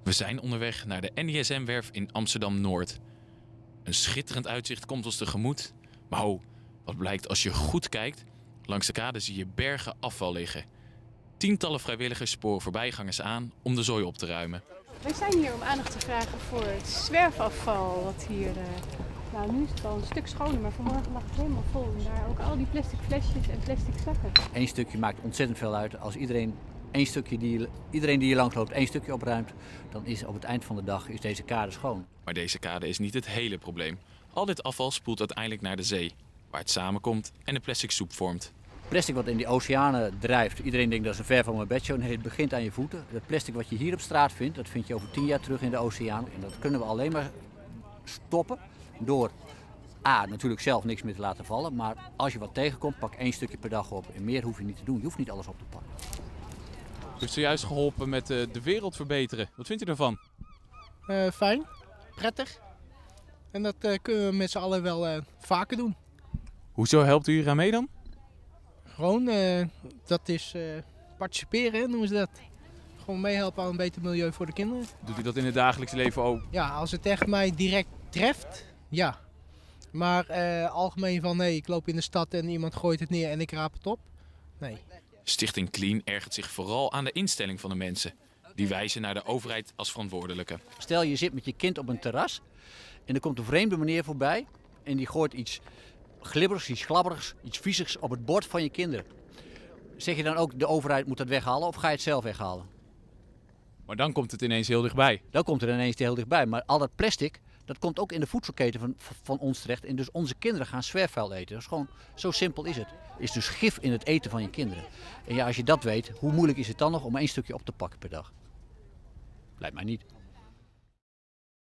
We zijn onderweg naar de NISM-werf in Amsterdam-Noord. Een schitterend uitzicht komt ons tegemoet. Maar ho, wat blijkt als je goed kijkt? Langs de kade zie je bergen afval liggen. Tientallen vrijwilligers sporen voorbijgangers aan om de zooi op te ruimen. Wij zijn hier om aandacht te vragen voor het zwerfafval. Wat hier, nu is het al een stuk schoner, maar vanmorgen lag het helemaal vol. En daar ook al die plastic flesjes en plastic zakken. Eén stukje maakt ontzettend veel uit. Als iedereen die hier langs loopt één stukje opruimt, dan is op het eind van de dag is deze kade schoon. Maar deze kade is niet het hele probleem. Al dit afval spoelt uiteindelijk naar de zee, waar het samenkomt en een plastic soep vormt. Plastic wat in die oceanen drijft, iedereen denkt dat is een ver van mijn bedshow. Nee, het begint aan je voeten. Het plastic wat je hier op straat vindt, dat vind je over 10 jaar terug in de oceaan. En dat kunnen we alleen maar stoppen door natuurlijk zelf niks meer te laten vallen. Maar als je wat tegenkomt, pak 1 stukje per dag op. En meer hoef je niet te doen. Je hoeft niet alles op te pakken. U heeft zojuist geholpen met de wereld verbeteren. Wat vindt u daarvan? Fijn, prettig. En dat kunnen we met z'n allen wel vaker doen. Hoezo helpt u hier aan mee dan? Gewoon, dat is participeren, noemen ze dat. Gewoon meehelpen aan een beter milieu voor de kinderen. Doet u dat in het dagelijks leven ook? Ja, als het echt mij direct treft, ja. Maar algemeen van nee, ik loop in de stad en iemand gooit het neer en ik raap het op. Nee. Stichting Clean ergert zich vooral aan de instelling van de mensen. Die wijzen naar de overheid als verantwoordelijke. Stel je zit met je kind op een terras en er komt een vreemde meneer voorbij en die gooit iets glibberigs, iets glabberigs, iets viezigs op het bord van je kinderen. Zeg je dan ook de overheid moet dat weghalen of ga je het zelf weghalen? Maar dan komt het ineens heel dichtbij. Dan komt er ineens heel dichtbij. Maar al dat plastic, dat komt ook in de voedselketen van ons terecht. En dus onze kinderen gaan zwerfvuil eten. Dat is gewoon, zo simpel is het. Het is dus gif in het eten van je kinderen. En ja, als je dat weet, hoe moeilijk is het dan nog om 1 stukje op te pakken per dag? Lijkt mij niet.